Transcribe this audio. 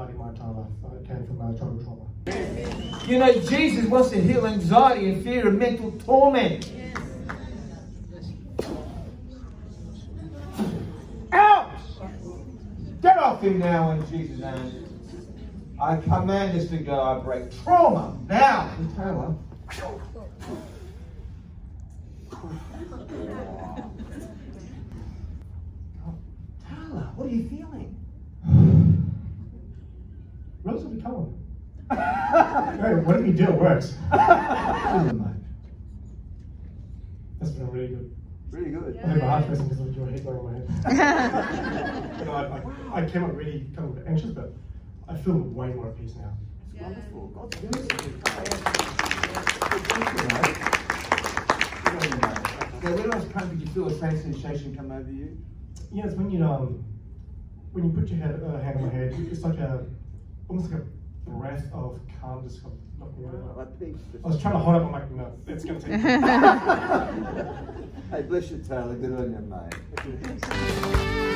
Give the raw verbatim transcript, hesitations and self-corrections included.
anxiety my entire life. Uh, it came from uh, childhood trauma. You know, Jesus wants to heal anxiety and fear and mental torment. Out! Get off him now in Jesus' name. I command this to go. I break trauma now. Taylor. Taylor, what are you feeling? Relatively calm. Hey, whatever you do, it works. That's been really good. Really good. I think my heart's racing because of your head going in my head. You know, I, I, I came up really kind of anxious, but I feel way more at peace now. It's wonderful. God's doing something. Okay, when I was praying, did you feel a strange sensation come over you? Yeah, it's when you um, when you put your head, uh, hand on my head, it's like a, almost like a breath of calm just kind of knocked me over. Like peace. I was trying to hold up, I'm like, no, it's going to take Hey, bless you, Taylor. Good on you, mate.